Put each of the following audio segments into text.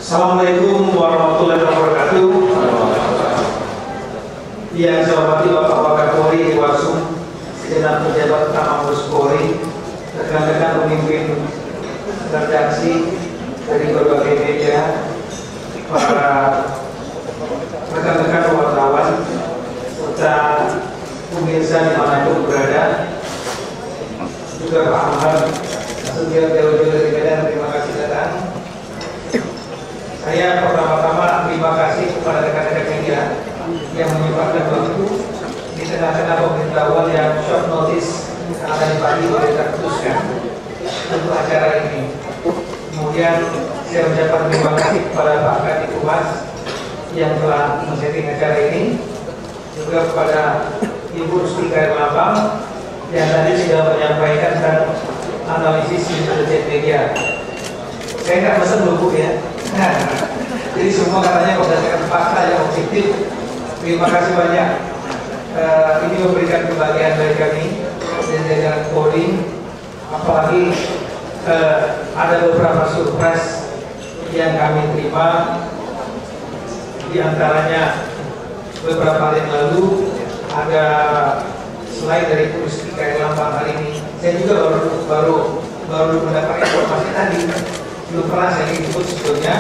Assalamualaikum warahmatullahi wabarakatuh. Yang saya hormati Bapak Wakapolri Iwarsum, segenap pejabat utama Mabes Polri, rekan-rekan pemimpin redaksi dari berbagai media, para rekan-rekan wartawan, serta pemirsa dimanapun berada, juga Pak Ahmad, setiap jauh-jauh dari Medan, terima kasih datang. Saya pertama-tama terima kasih kepada rekan-rekan media yang menyempatkan waktu di tengah-tengah pemberitahuan yang short notice karena tadi pagi baru kita putuskan untuk acara ini. Kemudian saya ucapkan terima kasih kepada Pak Kadif Humas yang telah men-setting acara ini, juga kepada Ibu Rustika Herlambang yang tadi sudah menyampaikan tentang analisis intelijen media. Saya nggak pesan buku ya. Nah, jadi semua katanya berdasarkan fakta yang objektif. Terima kasih banyak. Ini memberikan kebahagiaan dari kami dan jajaran Polri. Apalagi ada beberapa surprise yang kami terima. Di antaranya beberapa hari yang lalu ada selain dari Rustika Herlambang hari ini, saya juga baru mendapat informasi tadi. Belum pernah saya ikut sebelumnya.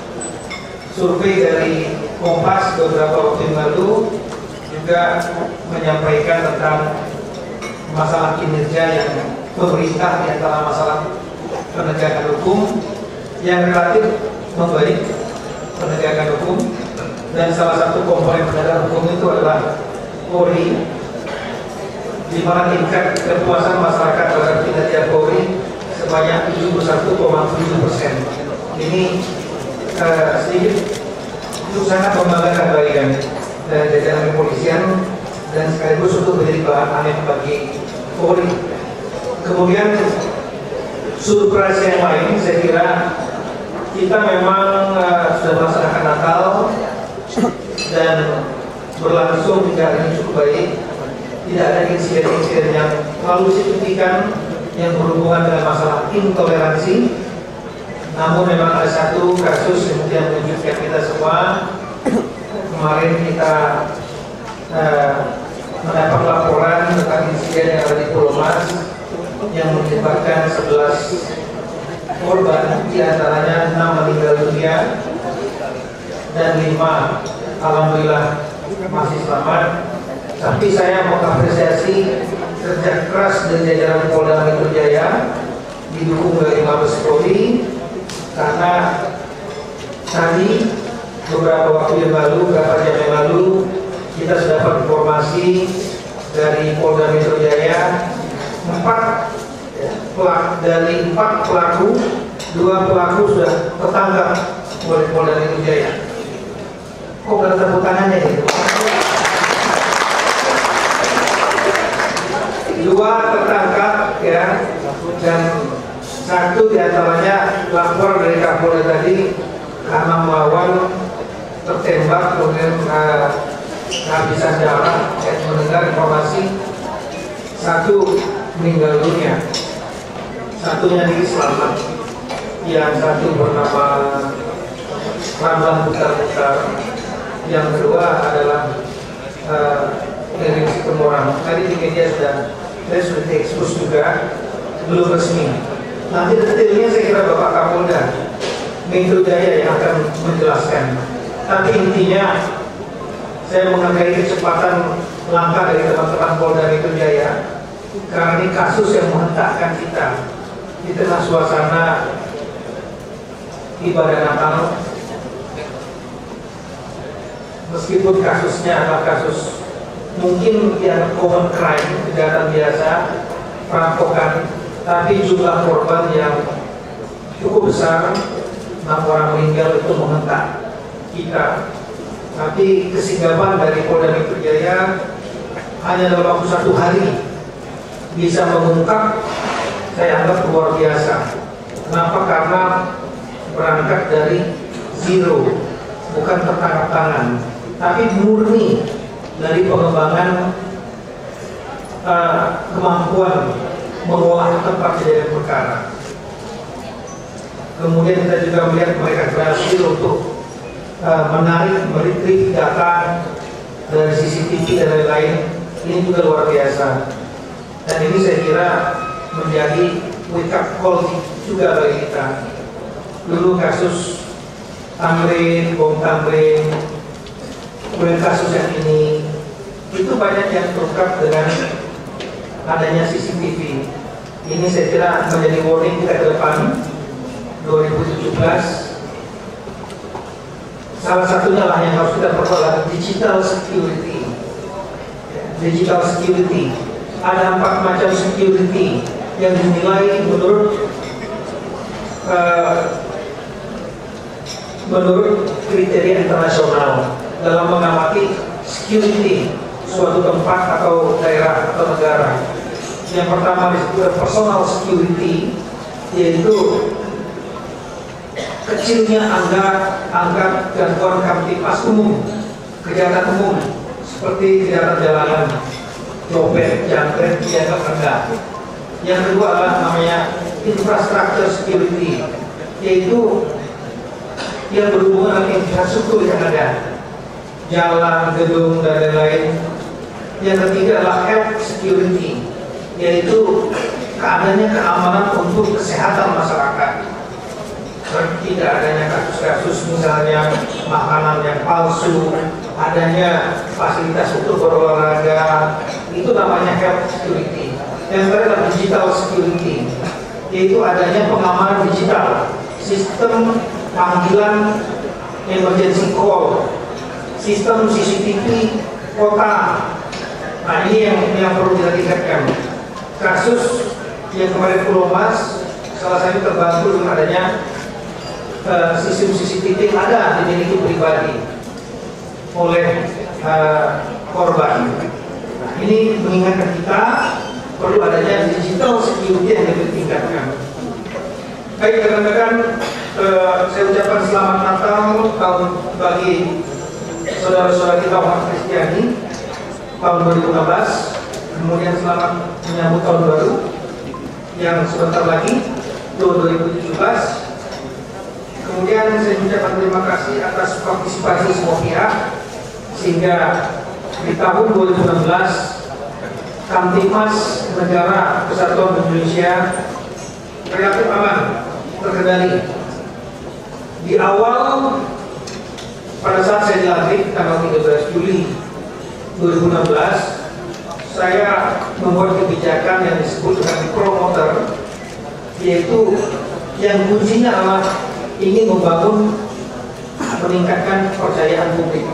Survei dari Kompas beberapa waktu yang lalu juga menyampaikan tentang masalah kinerja yang pemerintah di antara masalah penegakan hukum yang relatif membaik penegakan hukum, dan salah satu komponen penegakan hukum itu adalah Polri, di mana tingkat kepuasan masyarakat terhadap kinerja Polri sebanyak 71,7%. Ini sedikit itu sangat membanggakan bagi kami dan jajaran kepolisian, dan sekaligus untuk menjadi bahan aneh bagi Polri. Kemudian surprise yang lain, saya kira kita memang sudah melaksanakan Natal dan berlangsung hingga ini cukup baik. Tidak ada insiden-insiden yang terlalu signifikan yang berhubungan dengan masalah intoleransi. Namun memang ada satu kasus yang menunjukkan kita semua. Kemarin kita mendapat laporan tentang insiden yang ada di Pulau Mas yang menyebabkan 11 korban, di antaranya 6 meninggal dunia dan 5 alhamdulillah masih selamat. Tapi saya mengapresiasi kerja keras dari jajaran Polda Metro Jaya didukung dari Mabes Polri, karena tadi beberapa waktu yang lalu, beberapa jam yang lalu, kita sudah dapat informasi dari Polda Metro Jaya dari 4 pelaku, 2 pelaku sudah tertangkap oleh Polda Metro Jaya. Kok ada tepuk tangannya gitu? 2 tertangkap ya, dan 1 diantaranya lapor dari Kapolda tadi karena melawan, tertembak, kemudian kehabisan darah. Saya mendengar informasi 1 meninggal dunia, 1-nya ini selamat, yang 1 bernama Ramlan Putar-Putar, yang kedua adalah dari Kemorang. Tadi di media saya sudah diekspos juga, belum resmi. Nanti detailnya saya kira Bapak Kapolda Metro Jaya yang akan menjelaskan. Tapi intinya saya menghargai kecepatan langkah dari teman-teman Polda Metro Jaya, karena ini kasus yang menghentakkan kita di tengah suasana ibadah Natal. Meskipun kasusnya adalah kasus mungkin yang common crime, kejahatan biasa, perampokan, tapi jumlah korban yang cukup besar, 6 orang meninggal, itu menghentak kita. Tapi kesigapan dari Polda Metro Jaya hanya dalam waktu 1 hari bisa mengungkap, saya anggap luar biasa. Kenapa? Karena berangkat dari zero, bukan tertangkap tangan, tapi murni dari pengembangan kemampuan mengolah tempat kejadian perkara. Kemudian kita juga melihat mereka berhasil untuk meretrieve data dari CCTV dan lain-lain. Ini juga luar biasa. Dan ini saya kira menjadi wake up call juga bagi kita. Dulu kasus Tamrin, bom Tamrin, kemudian kasus yang ini, itu banyak yang terungkap dengan adanya CCTV. Ini saya kira menjadi warning kita ke depan 2017. Salah satunya lah yang harus kita perkuat, digital security. Digital security. Ada 4 macam security yang dinilai menurut kriteria internasional dalam mengamati security suatu tempat atau daerah atau negara. Yang pertama disebut personal security, yaitu kecilnya angka gangguan kamtipmas umum, kejahatan umum seperti kejahatan jalanan, copet, jambret, dianggap rendah. Yang kedua adalah namanya infrastructure security, yaitu yang berhubungan dengan infrastruktur yang ada, jalan, gedung, dan lain-lain. Yang ketiga adalah health security, yaitu keadaannya keamanan untuk kesehatan masyarakat. Tidak adanya kasus-kasus misalnya makanan yang palsu, adanya fasilitas untuk berolahraga, itu namanya health security. Yang terakhir adalah digital security, yaitu adanya pengamanan digital, sistem panggilan emergency call, sistem CCTV kota. Nah, ini yang perlu kita tingkatkan. Kasus yang kemarin Pulau Mas, salah satu terbantu dengan adanya sistem CCTV ada dimiliki pribadi oleh korban. Nah, ini mengingatkan kita perlu adanya digital security yang lebih ditingkatkan. Baik rekan-rekan, saya ucapkan selamat Natal tahun bagi saudara-saudara kita umat Kristiani tahun 2016. Kemudian selamat menyambut tahun baru yang sebentar lagi 2017. Kemudian saya ucapkan terima kasih atas partisipasi semua pihak, sehingga di tahun 2016 Kamtipmas Negara Kesatuan Indonesia relatif aman, terkendali. Di awal pada saat saya dilantik tanggal 13 Juli 2016, saya membuat kebijakan yang disebut dengan promoter, yaitu yang kuncinya adalah ingin membangun, meningkatkan kepercayaan publik,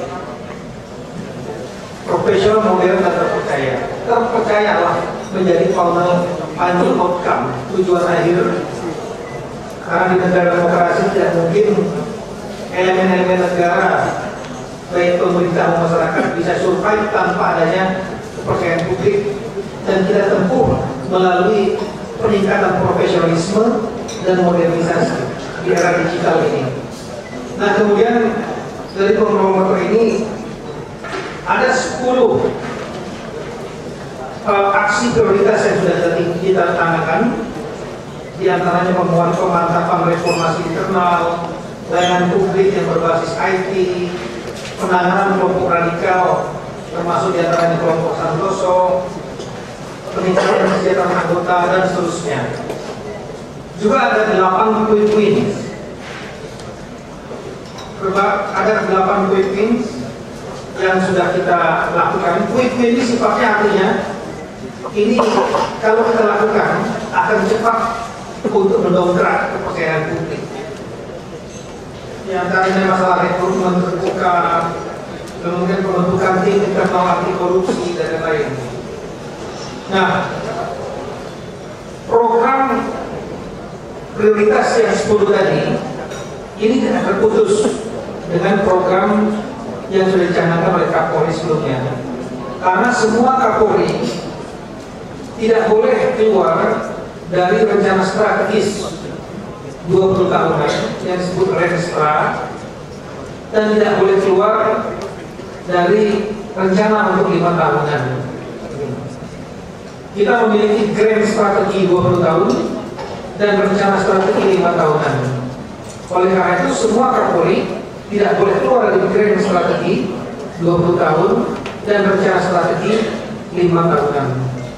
profesional, modern, dan terpercaya. Terpercayalah menjadi final outcome, tujuan akhir. Karena di negara demokrasi tidak mungkin elemen-elemen negara, baik pemerintah maupun masyarakat, bisa survive tanpa adanya kepercayaan publik, dan kita tempuh melalui peningkatan profesionalisme dan modernisasi di era digital ini. Nah, kemudian dari promotor ini ada 10 aksi prioritas yang sudah kita tanyakan. Di antaranya pemantapan reformasi internal, layanan publik yang berbasis IT, penanganan kelompok radikal, termasuk di antaranya kelompok Santoso, peningkatan kesejahteraan anggota, dan seterusnya. Juga ada 8 quick wins. Ada 8 quick wins yang sudah kita lakukan. Quick win ini sifatnya artinya ini kalau kita lakukan akan cepat untuk mendongkrak kepercayaan publik. Di antaranya masalah rekrutmen terbuka, kemudian pembentukan tim internal anti korupsi, dan lain-lain. Nah, program prioritas yang 10 tadi ini tidak terputus dengan program yang sudah dicanangkan oleh Kapolri sebelumnya. Karena semua Kapolri tidak boleh keluar dari rencana strategis 20 tahunan yang disebut Renstra, dan tidak boleh keluar dari rencana untuk 5 tahunan. Kita memiliki grand strategi 20 tahun dan rencana strategi 5 tahunan. Oleh karena itu semua Kapolri tidak boleh keluar dari pikiran strategi 20 tahun dan rencana strategi 5 tahunan.